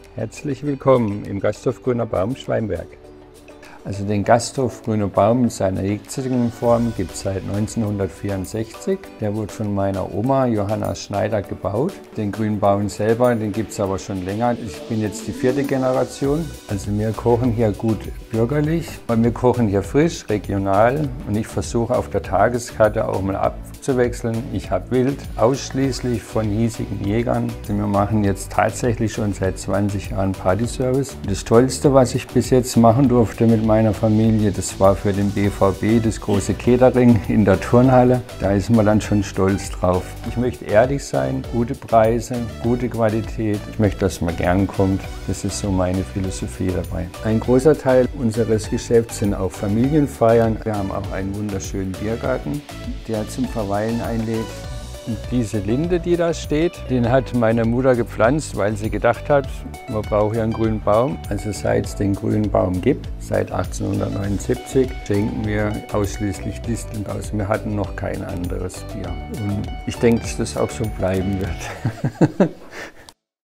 Herzlich willkommen im Gasthof Grüner Baum Schweinberg. Also den Gasthof Grüner Baum in seiner jetzigen Form gibt es seit 1964. Der wurde von meiner Oma Johanna Schneider gebaut. Den Grünen Baum selber, den gibt es aber schon länger. Ich bin jetzt die 4. Generation. Also wir kochen hier gut bürgerlich, weil wir kochen hier frisch, regional und ich versuche auf der Tageskarte auch mal abzuwechseln. Ich habe Wild ausschließlich von hiesigen Jägern. Also wir machen jetzt tatsächlich schon seit 20 Jahren Partyservice. Das Tollste, was ich bis jetzt machen durfte mit meiner Familie, das war für den BVB das große Catering in der Turnhalle. Da ist man dann schon stolz drauf. Ich möchte ehrlich sein, gute Preise, gute Qualität. Ich möchte, dass man gern kommt. Das ist so meine Philosophie dabei. Ein großer Teil unseres Geschäfts sind auch Familienfeiern. Wir haben auch einen wunderschönen Biergarten, der zum Verweilen einlädt. Und diese Linde, die da steht, den hat meine Mutter gepflanzt, weil sie gedacht hat, man braucht ja einen grünen Baum. Also seit es den grünen Baum gibt, seit 1879, schenken wir ausschließlich Disteln aus. Wir hatten noch kein anderes Bier. Und ich denke, dass das auch so bleiben wird.